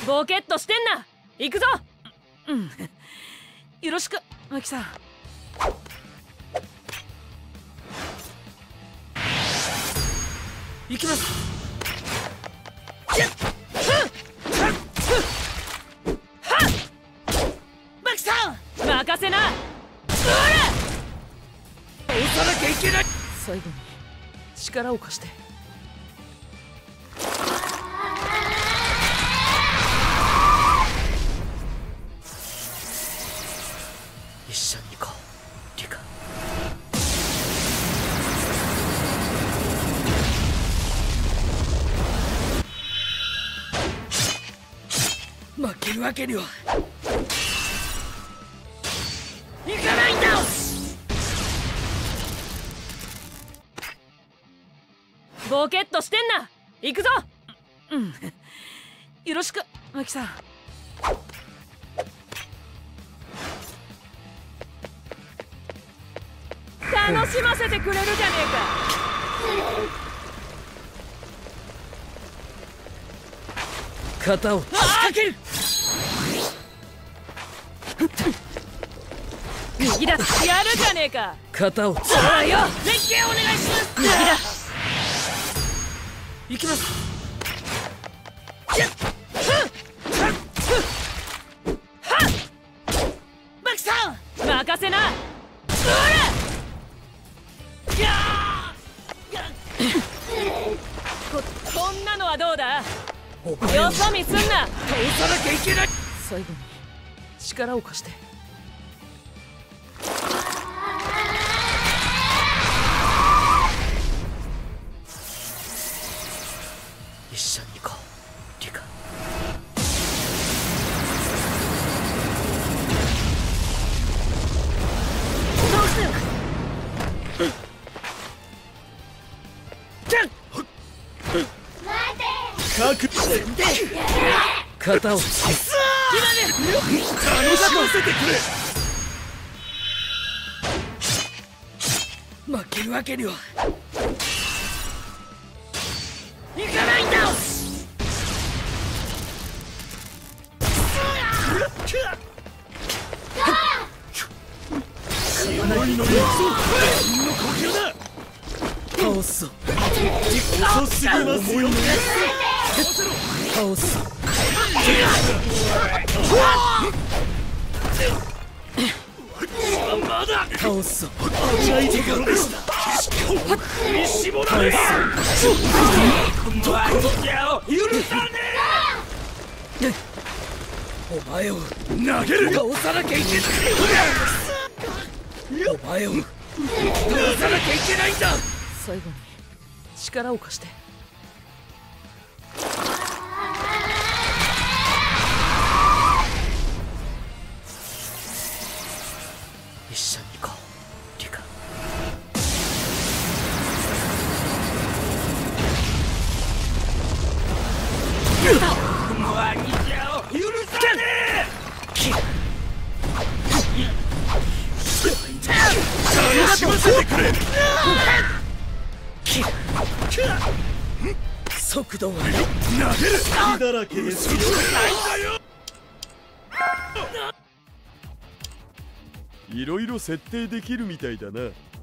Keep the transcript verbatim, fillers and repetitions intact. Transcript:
ボケっとしてんな。行くぞ。うん、よろしくマキさん。行きます。マキさん任せな。押さなきゃいけない。最後に力を貸して。一緒に行こうリカ。負けるわけにはいかないんだ。ボケっとしてんな。行くぞ。うん、よろしくマキさん。楽しませてくれるじゃねえか。肩を仕掛ける。右だ。やるじゃねえか。肩をほらよ。連携お願いします。右だ。行きます。マキさん任せな。ここんなのはどうだ。よそ見すんな。倒さなきゃいけない。最後に力を貸して。一緒に行こうリカ。倒してよ。覚悟で肩を今ね楽しませてくれ。負けるわけにはいかないんだ。倒すぞ。遅すぎますよ。倒す。倒すぞ。危ないところでした。倒す。どこの矢を許さねえ。お前を投げる。倒さなきゃいけない。お前を倒さなきゃいけないんだ。最後に力を貸して。一緒に行こうリカ。ワニジャを許さねえ。楽しませてくれ。速度は投げる。血だらけですよ。 いろいろ設定できるみたいだな。